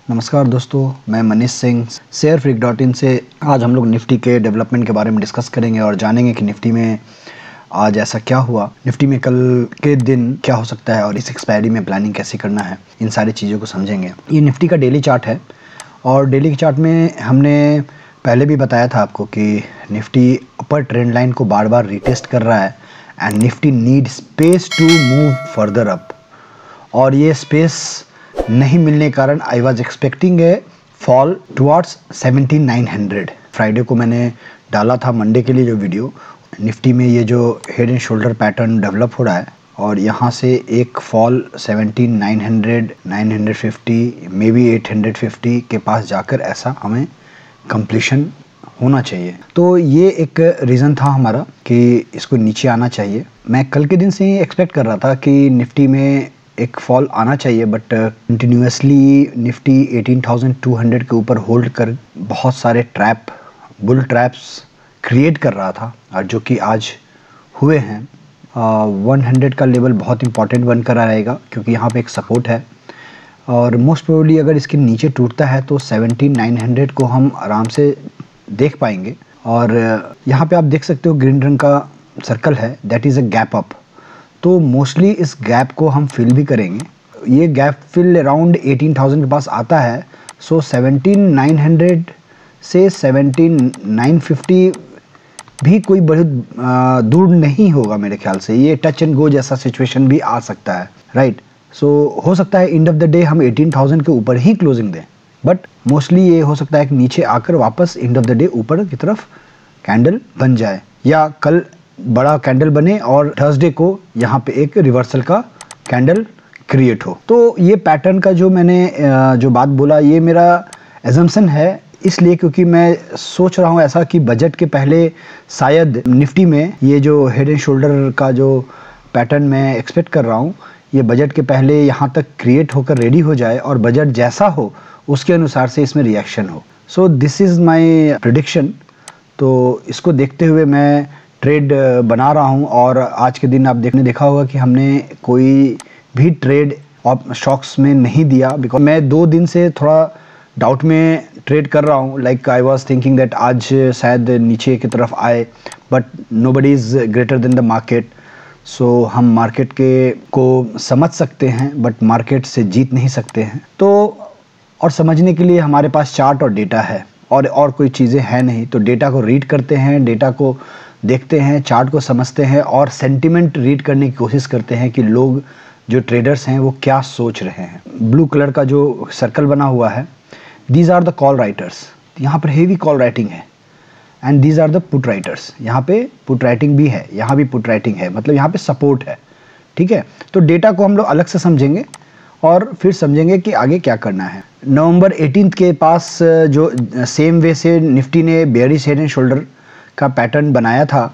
नमस्कार दोस्तों, मैं मनीष सिंह शेयरफ्रीक.in से। आज हम लोग निफ्टी के डेवलपमेंट के बारे में डिस्कस करेंगे और जानेंगे कि निफ्टी में आज ऐसा क्या हुआ, निफ्टी में कल के दिन क्या हो सकता है और इस एक्सपायरी में प्लानिंग कैसे करना है, इन सारी चीज़ों को समझेंगे। ये निफ्टी का डेली चार्ट है और डेली के चार्ट में हमने पहले भी बताया था आपको कि निफ्टी अपर ट्रेंड लाइन को बार बार रिटेस्ट कर रहा है and Nifty need space to move further up, और ये स्पेस नहीं मिलने के कारण I was expecting a fall towards 17,900। Friday को मैंने डाला था मंडे के लिए जो वीडियो। निफ्टी में ये जो head and shoulder pattern develop हो रहा है और यहाँ से एक फॉल 17,900, 950, मे बी 850 के पास जाकर ऐसा हमें कंप्लीशन होना चाहिए। तो ये एक रीज़न था हमारा कि इसको नीचे आना चाहिए। मैं कल के दिन से ही एक्सपेक्ट कर रहा था कि निफ्टी में एक फॉल आना चाहिए, बट कंटिन्यूसली निफ्टी 18,200 के ऊपर होल्ड कर बहुत सारे बुल ट्रैप्स क्रिएट कर रहा था, और जो कि आज हुए हैं। 100 का लेवल बहुत इंपॉर्टेंट बनकर रहेगा क्योंकि यहाँ पे एक सपोर्ट है, और मोस्ट प्रोबेबली अगर इसके नीचे टूटता है तो 17,900 को हम आराम से देख पाएंगे। और यहाँ पे आप देख सकते हो ग्रीन रंग का सर्कल है, that is a gap up. तो मोस्टली इस गैप को हम फिल भी करेंगे। ये गैप फिल अराउंड 18,000 के पास आता है, सो 17,900 से 17,950 भी कोई बहुत दूर नहीं होगा मेरे ख्याल से। ये टच एंड गो जैसा सिचुएशन भी आ सकता है, राइट। सो हो सकता है एंड ऑफ द डे हम 18,000 के ऊपर ही क्लोजिंग दें, बट मोस्टली ये हो सकता है कि नीचे आकर वापस एंड ऑफ द डे ऊपर की तरफ कैंडल बन जाए, या कल बड़ा कैंडल बने और थर्सडे को यहाँ पे एक रिवर्सल का कैंडल क्रिएट हो। तो ये पैटर्न का जो मैंने जो बात बोला, ये मेरा एजम्पशन है, इसलिए क्योंकि मैं सोच रहा हूँ ऐसा कि बजट के पहले शायद निफ्टी में ये जो हेड एंड शोल्डर का जो पैटर्न मैं एक्सपेक्ट कर रहा हूँ, ये बजट के पहले यहाँ तक क्रिएट होकर रेडी हो जाए और बजट जैसा हो उसके अनुसार से इसमें रिएक्शन हो। So this is my prediction. तो इसको देखते हुए मैं ट्रेड बना रहा हूं, और आज के दिन आप देखा होगा कि हमने कोई भी ट्रेड स्टॉक्स में नहीं दिया, बिकॉज मैं 2 दिन से थोड़ा डाउट में ट्रेड कर रहा हूं। Like I was thinking that आज शायद नीचे की तरफ आए, but nobody is greater than the market. So हम मार्केट को समझ सकते हैं बट मार्केट से जीत नहीं सकते हैं। तो और समझने के लिए हमारे पास चार्ट और डेटा है, और कोई चीज़ें हैं नहीं। तो डेटा को रीड करते हैं, डेटा को देखते हैं, चार्ट को समझते हैं और सेंटिमेंट रीड करने की कोशिश करते हैं कि लोग जो ट्रेडर्स हैं वो क्या सोच रहे हैं। ब्लू कलर का जो सर्कल बना हुआ है, these are the call writers. यहाँ पर हेवी कॉल राइटिंग है, and these are the put writers. यहाँ पे पुट राइटिंग भी है, यहाँ भी पुट राइटिंग है, मतलब यहाँ पे सपोर्ट है, ठीक है। तो डेटा को हम लोग अलग से समझेंगे और फिर समझेंगे कि आगे क्या करना है। नवंबर 18 के पास जो सेम वे से निफ्टी ने बेयरिश हेड एंड शोल्डर का पैटर्न बनाया था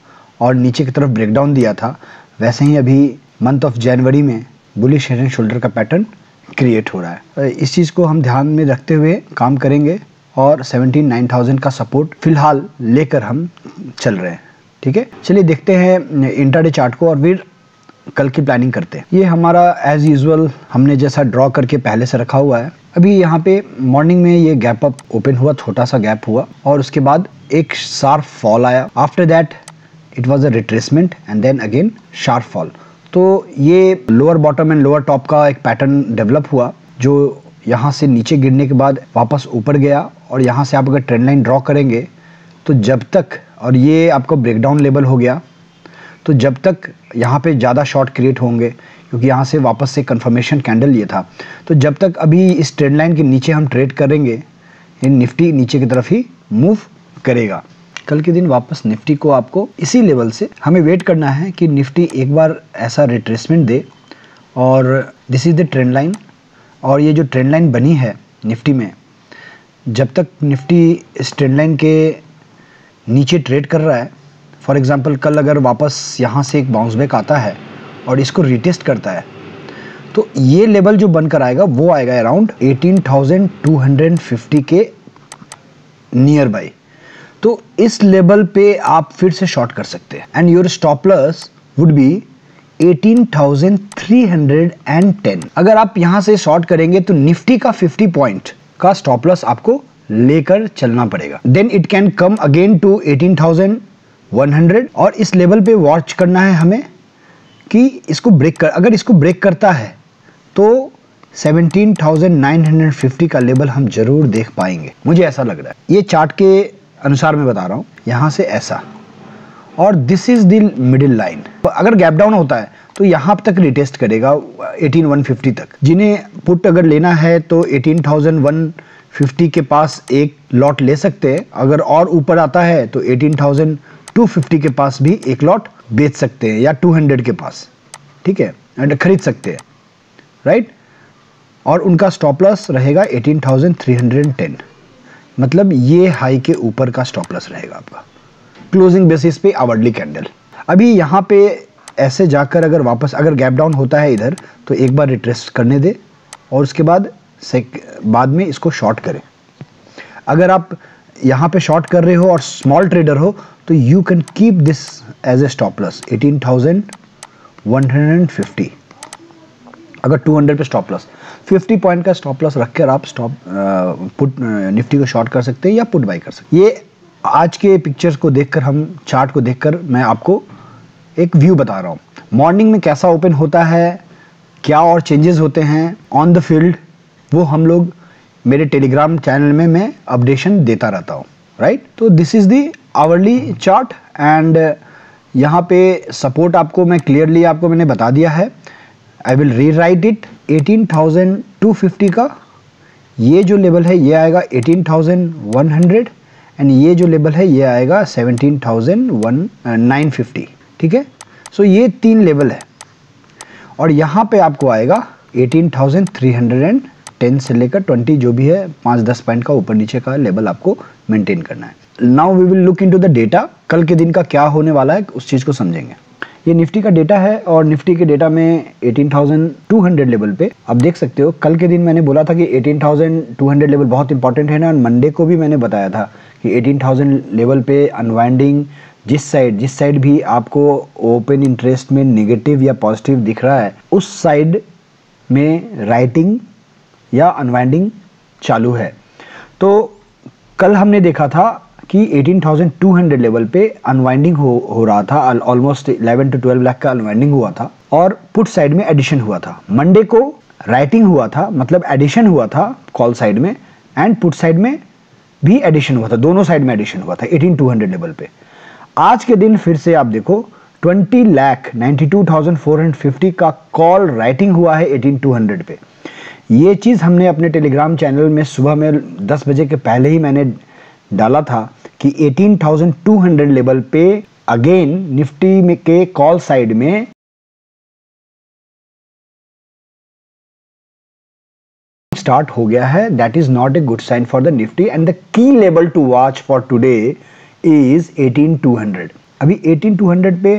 और नीचे की तरफ ब्रेकडाउन दिया था, वैसे ही अभी मंथ ऑफ जनवरी में बुलिश हेड एंड शोल्डर का पैटर्न क्रिएट हो रहा है। इस चीज़ को हम ध्यान में रखते हुए काम करेंगे और 17,900 का सपोर्ट फिलहाल लेकर हम चल रहे हैं, ठीक है। चलिए देखते हैं इंट्राडे चार्ट को और फिर कल की प्लानिंग करते हैं। ये हमारा एज यूजुअल हमने जैसा ड्रॉ करके पहले से रखा हुआ है। अभी यहाँ पे मॉर्निंग में ये गैप अप ओपन हुआ, छोटा सा गैप हुआ, और उसके बाद एक शार्प फॉल आया। After that it was a retracement and then again sharp fall. तो ये lower bottom and lower top का एक पैटर्न डेवलप हुआ, जो यहाँ से नीचे गिरने के बाद वापस ऊपर गया, और यहाँ से आप अगर ट्रेंड लाइन ड्रॉ करेंगे तो जब तक, और ये आपको ब्रेकडाउन लेवल हो गया, तो जब तक यहाँ पे ज़्यादा शॉर्ट क्रिएट होंगे, क्योंकि यहाँ से वापस से कंफर्मेशन कैंडल ये था, तो जब तक अभी इस ट्रेंड लाइन के नीचे हम ट्रेड करेंगे, निफ्टी नीचे की तरफ ही मूव करेगा। कल के दिन वापस निफ्टी को आपको इसी लेवल से हमें वेट करना है कि निफ्टी एक बार ऐसा रिट्रेसमेंट दे, और this is the trend line. और ये जो ट्रेंड लाइन बनी है निफ्टी में, जब तक निफ्टी इस ट्रेंड लाइन के नीचे ट्रेड कर रहा है, फॉर एग्जांपल कल अगर वापस यहाँ से एक बाउंस बैक आता है और इसको रिटेस्ट करता है, तो ये लेवल जो बनकर आएगा वो आएगा अराउंड 18,250 के नियर बाई। तो इस लेवल पे आप फिर से शॉर्ट कर सकते हैं, and your stop loss would be 18,310। अगर आप यहां से शॉर्ट करेंगे तो निफ्टी का 50 पॉइंट का स्टॉप लॉस आपको लेकर चलना पड़ेगा। Then it can come again to 18,100 और इस लेवल पे वॉच करना है हमें कि इसको ब्रेक कर, अगर इसको ब्रेक करता है तो 17,950 का लेवल हम जरूर देख पाएंगे, मुझे ऐसा लग रहा है। ये चार्ट के अनुसार मैं बता रहा हूं, यहां से ऐसा, और this is the middle line. अगर गैप डाउन होता है तो यहां तक रिटेस्ट करेगा 18,150 तक। जिन्हें पुट अगर लेना है तो 18,150 के पास एक लॉट ले सकते हैं। अगर और ऊपर आता है तो 18,250 के पास भी एक लॉट बेच सकते हैं, या 200 के पास, ठीक है, खरीद सकते हैं, राइट। और उनका स्टॉप लॉस रहेगा 18,310, मतलब ये हाई के ऊपर का स्टॉप लॉस रहेगा आपका क्लोजिंग बेसिस पे आवरली कैंडल। अभी यहाँ पे ऐसे जाकर अगर वापस अगर गैप डाउन होता है इधर तो एक बार रिट्रेस करने दे और उसके बाद में इसको शॉर्ट करें। अगर आप यहाँ पे शॉर्ट कर रहे हो और स्मॉल ट्रेडर हो तो you can keep this as a stop loss 18,150। अगर 200 पे स्टॉप लॉस 50 पॉइंट का स्टॉप लॉस रखकर आप पुट निफ्टी को शॉर्ट कर सकते हैं या पुट बाई कर सकते हैं। ये आज के पिक्चर्स को देखकर, हम चार्ट को देखकर मैं आपको एक व्यू बता रहा हूँ। मॉर्निंग में कैसा ओपन होता है, क्या और चेंजेस होते हैं ऑन द फील्ड, वो हम लोग मेरे टेलीग्राम चैनल में मैं अपडेशन देता रहता हूँ, राइट। तो this is the hourly chart and यहाँ पे सपोर्ट आपको मैं क्लियरली आपको मैंने बता दिया है। I will rewrite it. 18,250 का ये जो लेवल है ये आएगा 18,100 एंड ये जो लेवल है ये आएगा 17,950, ठीक है। सो ये 3 लेवल है और यहाँ पे आपको आएगा 18,310 से लेकर 20 जो भी है 5-10 पॉइंट का ऊपर नीचे का लेवल आपको मेंटेन करना है। Now we will look into the data. कल के दिन का क्या होने वाला है उस चीज़ को समझेंगे। ये निफ्टी का डेटा है और निफ्टी के डेटा में 18,200 लेवल पे आप देख सकते हो। कल के दिन मैंने बोला था कि 18,200 लेवल बहुत इंपॉर्टेंट है ना, और मंडे को भी मैंने बताया था कि 18,000 लेवल पे अनवाइंडिंग जिस साइड भी आपको ओपन इंटरेस्ट में नेगेटिव या पॉजिटिव दिख रहा है उस साइड में राइटिंग या अनवाइंडिंग चालू है। तो कल हमने देखा था कि 18,200 लेवल पे अनवाइंडिंग हो रहा था, ऑलमोस्ट 11 to 12 लाख का अनवाइंडिंग हुआ था और पुट साइड में एडिशन हुआ था। मंडे को राइटिंग हुआ था, मतलब एडिशन हुआ था कॉल साइड में एंड पुट साइड में भी एडिशन हुआ था, दोनों साइड में एडिशन हुआ था 18,200 लेवल पे। आज के दिन फिर से आप देखो 20,92,450 का कॉल राइटिंग हुआ है 18,200 पे। ये चीज़ हमने अपने टेलीग्राम चैनल में सुबह में 10 बजे के पहले ही मैंने डाला था कि 18,200 लेवल पे अगेन निफ्टी में के कॉल साइड में स्टार्ट हो गया है। That is not a good sign for the Nifty and the key level to watch for today is 18,200। अभी 18,200 पे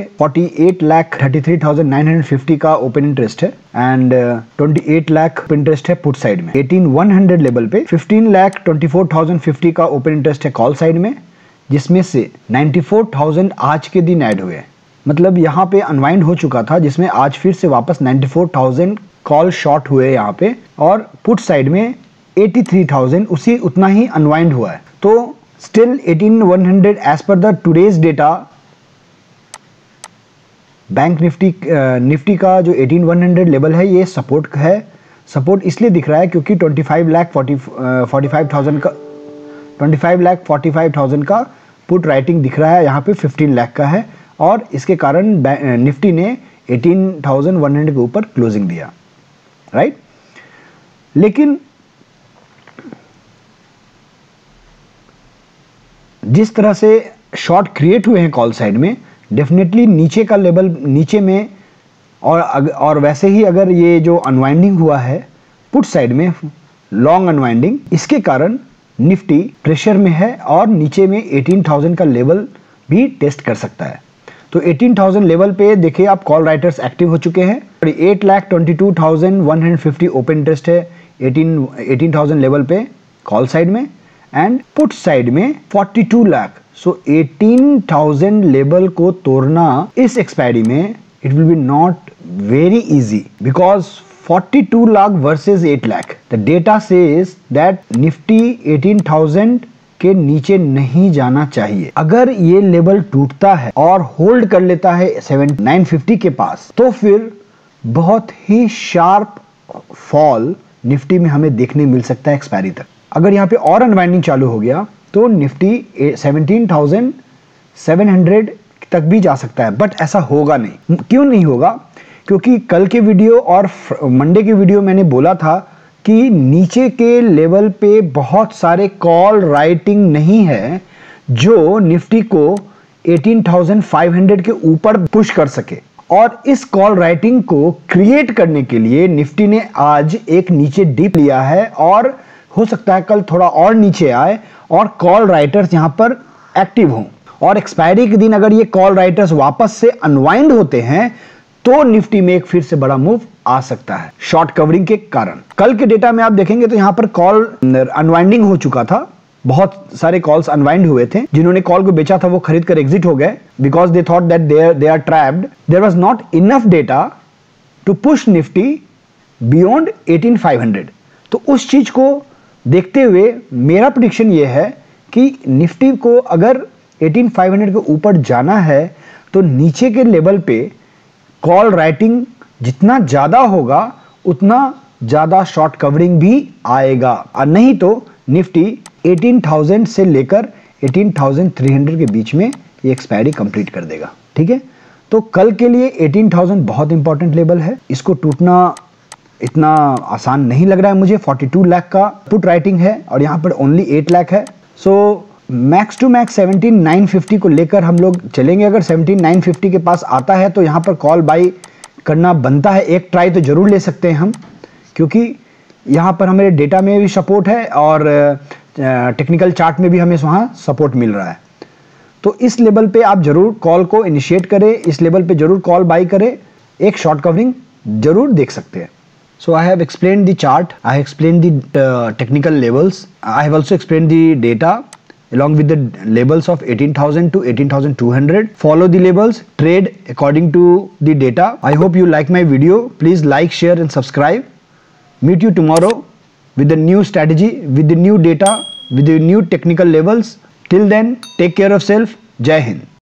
48,33,950 का ओपन इंटरेस्ट है एंड 28 लाख इंटरेस्ट है पुट साइड में। 18,100 लेवल पे 15,24,050 का ओपन इंटरेस्ट है कॉल साइड में, जिसमें से 94,000 आज के दिन ऐड हुए। मतलब यहाँ पे अनवाइंड हो चुका था जिसमें आज फिर से वापस 94,000 कॉल शॉर्ट हुए यहाँ पे और पुट साइड में 83,000 उसी उतना ही अनवाइंड हुआ है। तो still 18,100 as per the today's data bank Nifty का जो 18,100 लेवल है ये सपोर्ट है। सपोर्ट इसलिए दिख रहा है क्योंकि 25,45,000 का पुट राइटिंग दिख रहा है, यहाँ पे 15 लाख का है और इसके कारण निफ्टी ने 18,100 के ऊपर क्लोजिंग दिया, राइट। लेकिन जिस तरह से शॉर्ट क्रिएट हुए हैं कॉल साइड में, डेफिनेटली नीचे का लेवल नीचे में और वैसे ही अगर ये जो अनवाइंडिंग हुआ है पुट साइड में लॉन्ग अनवाइंडिंग, इसके कारण निफ्टी प्रेशर में है और नीचे में 18,000 का लेवल भी टेस्ट कर सकता है। तो 18,000 लेवल पे देखिए आप कॉल राइटर्स एक्टिव हो चुके हैं। 8,22,150 ओपन इंटरेस्ट है 18,000 लेवल पे कॉल साइड में एंड पुट साइड में 42 लाख। सो 18,000 लेवल को तोड़ना इस एक्सपायरी में it will be not very easy because 42 lakh versus 8 lakh. The data says that Nifty 18,000 के नीचे नहीं जाना चाहिए. अगर ये लेवल टूटता है और होल्ड कर लेता है 950 के पास, तो फिर बहुत ही शार्प फॉल निफ्टी में हमें देखने मिल सकता है एक्सपायरी तक. अगर यहाँ पे और अनवाइंडिंग चालू हो गया तो निफ्टी 17,700 तक भी जा सकता है, बट ऐसा होगा नहीं. क्यों नहीं होगा? क्योंकि कल के वीडियो और मंडे के वीडियो मैंने बोला था कि नीचे के लेवल पे बहुत सारे कॉल राइटिंग नहीं है जो निफ्टी को 18,500 के ऊपर पुश कर सके. और इस कॉल राइटिंग को क्रिएट करने के लिए निफ्टी ने आज एक नीचे डिप लिया है और हो सकता है कल थोड़ा और नीचे आए और कॉल राइटर्स यहां पर एक्टिव हों. और एक्सपायरी के दिन अगर ये कॉल राइटर्स वापस से अनवाइंड होते हैं तो निफ्टी में एक फिर से बड़ा मूव आ सकता है शॉर्ट कवरिंग के कारण. कल के डेटा में आप देखेंगे तो यहां पर कॉल अनवाइंडिंग हो चुका था. बहुत सारे कॉल्स अनवाइंड हुए थे. जिन्होंने कॉल को बेचा था वो खरीद कर एग्जिट हो गए because they thought that they are trapped. There was not enough data to push Nifty beyond 18,500. तो उस चीज को देखते हुए मेरा प्रेडिक्शन ये है कि निफ्टी को अगर 18,500 के ऊपर जाना है तो नीचे के लेवल पे कॉल राइटिंग जितना ज्यादा होगा उतना ज्यादा शॉर्ट कवरिंग भी आएगा. और नहीं तो निफ्टी 18,000 से लेकर 18,300 के बीच में ये एक्सपायरी कंप्लीट कर देगा. ठीक है, तो कल के लिए 18,000 बहुत इंपॉर्टेंट लेवल है. इसको टूटना इतना आसान नहीं लग रहा है मुझे. 42 लाख का पुट राइटिंग है और यहाँ पर ओनली 8 लाख है. सो मैक्स टू मैक्स 17,950 को लेकर हम लोग चलेंगे. अगर 17,950 के पास आता है तो यहाँ पर कॉल बाई करना बनता है. एक ट्राई तो जरूर ले सकते हैं हम, क्योंकि यहाँ पर हमें डेटा में भी सपोर्ट है और टेक्निकल चार्ट में भी हमें वहाँ सपोर्ट मिल रहा है. तो इस लेवल पे आप जरूर कॉल को इनिशिएट करें, इस लेवल पे जरूर कॉल बाई करें, एक शॉर्ट कवरिंग जरूर देख सकते हैं. So I have explained the chart, I have explained the technical levels, I have also explained the data along with the levels of 18,000 to 18,200. Follow the levels, trade according to the data. I hope you like my video. Please like, share and subscribe. Meet you tomorrow with the new strategy, with the new data, with the new technical levels. Till then, take care of self. Jai Hind.